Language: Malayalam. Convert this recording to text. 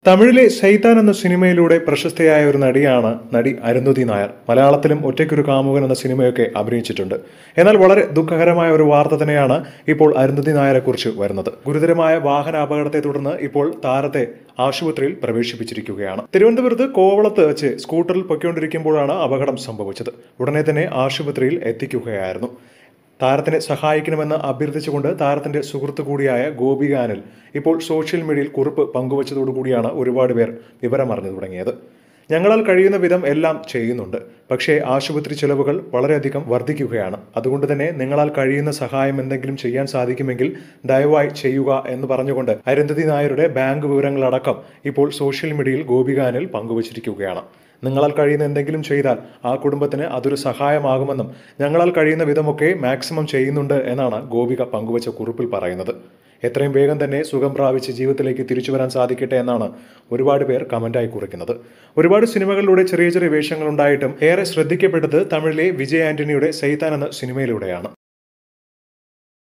തമിഴിലെ ശൈത്താൻ എന്ന സിനിമയിലൂടെ പ്രശസ്തയായ ഒരു നടിയാണ് നടി അരുന്ധതി നായർ. മലയാളത്തിലും ഒറ്റയ്ക്കൊരു കാമുകൻ എന്ന സിനിമയൊക്കെ അഭിനയിച്ചിട്ടുണ്ട്. എന്നാൽ വളരെ ദുഃഖകരമായ ഒരു വാർത്ത തന്നെയാണ് ഇപ്പോൾ അരുന്ധതി നായരെ കുറിച്ച് വരുന്നത്. ഗുരുതരമായ വാഹന അപകടത്തെ തുടർന്ന് ഇപ്പോൾ താരത്തെ ആശുപത്രിയിൽ പ്രവേശിപ്പിച്ചിരിക്കുകയാണ്. തിരുവനന്തപുരത്ത് കോവളത്ത് വെച്ച് സ്കൂട്ടറിൽ പൊയ്ക്കൊണ്ടിരിക്കുമ്പോഴാണ് അപകടം സംഭവിച്ചത്. ഉടനെ തന്നെ ആശുപത്രിയിൽ എത്തിക്കുകയായിരുന്നു. താരത്തിനെ സഹായിക്കണമെന്ന് അഭ്യർത്ഥിച്ചുകൊണ്ട് താരത്തിന്റെ സുഹൃത്തു കൂടിയായ ഗോപിക അനിൽ ഇപ്പോൾ സോഷ്യൽ മീഡിയയിൽ കുറിപ്പ് പങ്കുവച്ചതോടുകൂടിയാണ് ഒരുപാട് പേർ വിവരമറിഞ്ഞു തുടങ്ങിയത്. ഞങ്ങളാൽ കഴിയുന്ന വിധം എല്ലാം ചെയ്യുന്നുണ്ട്, പക്ഷേ ആശുപത്രി ചെലവുകൾ വളരെയധികം വർദ്ധിക്കുകയാണ്. അതുകൊണ്ട് തന്നെ നിങ്ങളാൽ കഴിയുന്ന സഹായം എന്തെങ്കിലും ചെയ്യാൻ സാധിക്കുമെങ്കിൽ ദയവായി ചെയ്യുക എന്ന് പറഞ്ഞുകൊണ്ട് അരുന്ധതി നായരുടെ ബാങ്ക് വിവരങ്ങളടക്കം ഇപ്പോൾ സോഷ്യൽ മീഡിയയിൽ ഗോപിക അനിൽ പങ്കുവച്ചിരിക്കുകയാണ്. നിങ്ങളാൽ കഴിയുന്ന എന്തെങ്കിലും ചെയ്താൽ ആ കുടുംബത്തിന് അതൊരു സഹായമാകുമെന്നും ഞങ്ങളാൽ കഴിയുന്ന വിധമൊക്കെ മാക്സിമം ചെയ്യുന്നുണ്ട് എന്നാണ് ഗോപിക പങ്കുവച്ച കുറിപ്പിൽ പറയുന്നത്. എത്രയും വേഗം തന്നെ സുഖം പ്രാപിച്ച് ജീവിതത്തിലേക്ക് തിരിച്ചു വരാൻ സാധിക്കട്ടെ എന്നാണ് ഒരുപാട് പേർ കമന്റായി കുറിക്കുന്നത്. ഒരുപാട് സിനിമകളിലൂടെ ചെറിയ ചെറിയ വേഷങ്ങൾ ഉണ്ടായിട്ടും ഏറെ ശ്രദ്ധിക്കപ്പെട്ടത് തമിഴിലെ വിജയ് ആന്റണിയുടെ ശൈത്താൻ എന്ന സിനിമയിലൂടെയാണ്.